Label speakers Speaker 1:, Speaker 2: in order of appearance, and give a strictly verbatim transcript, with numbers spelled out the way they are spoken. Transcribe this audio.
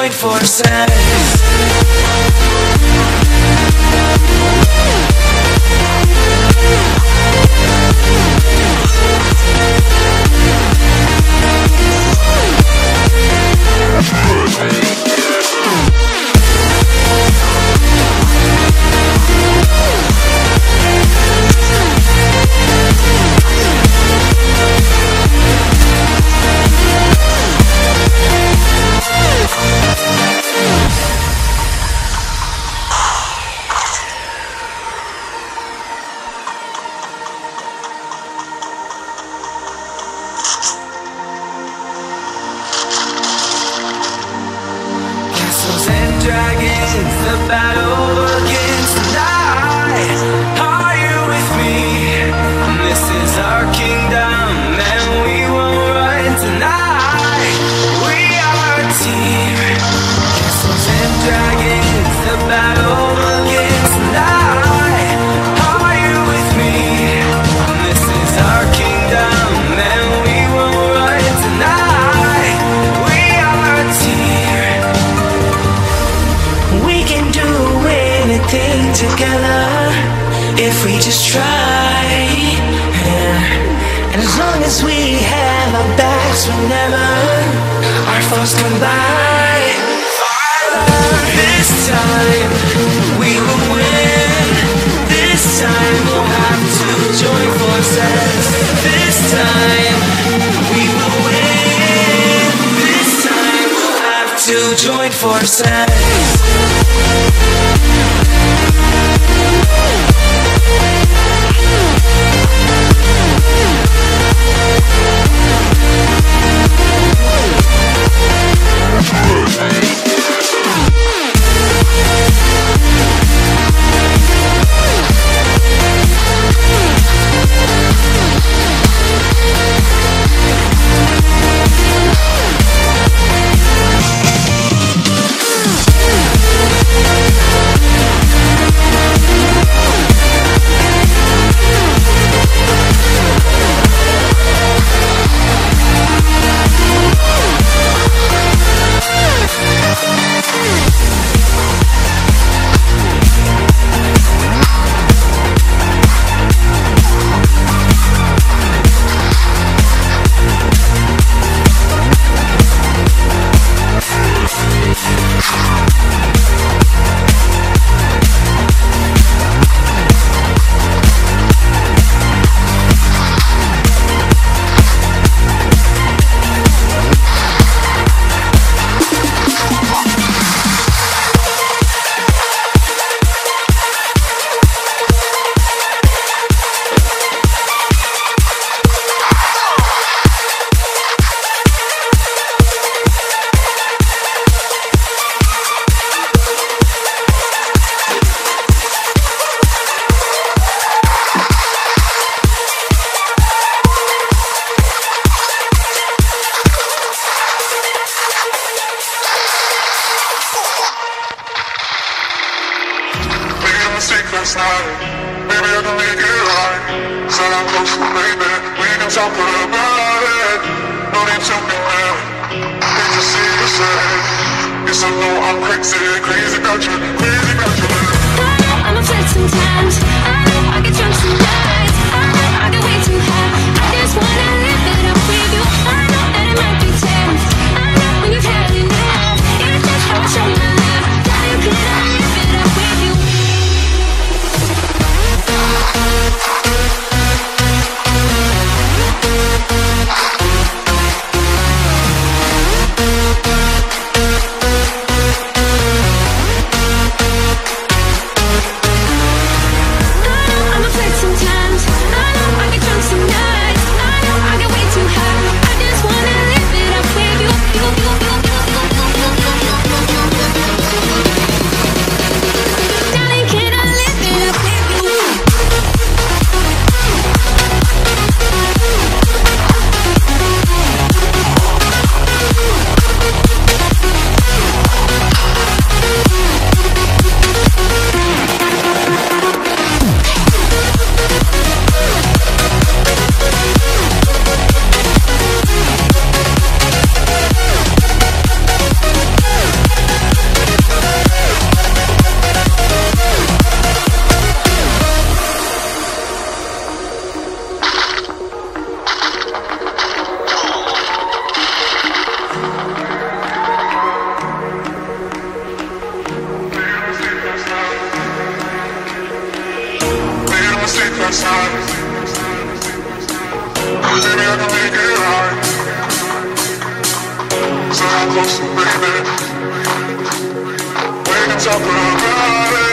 Speaker 1: join forces. Dragons, the battle begins tonight. Are you with me? This is our kingdom, and we won't run tonight. We are a team. Castles and dragons, the battle begins tonight. Are you with me? This is our kingdom, and we won't run tonight. We are a team. We can do anything together if we just try, yeah. And as long as we have our backs whenever our foes come by, this time we will win. This time we'll have to join forces. This time we will win. This time we'll have to join forces.
Speaker 2: Last night, maybe I can make it right. Said I'm close to baby, we can talk about it. No need to be mad, hate to see you sad. Yes, I know I'm crazy, crazy about you, crazy about you.
Speaker 3: I know I'm upset sometimes, I know I get drunk some nights, I know I get way too high. I just wanna live it up with you. I know that it might be tense, I know when you've had enough. It's just how I show my love. Now you can live it up with you. I
Speaker 2: next time. Maybe I can make it right. So I'm close to baby. We can talk about it.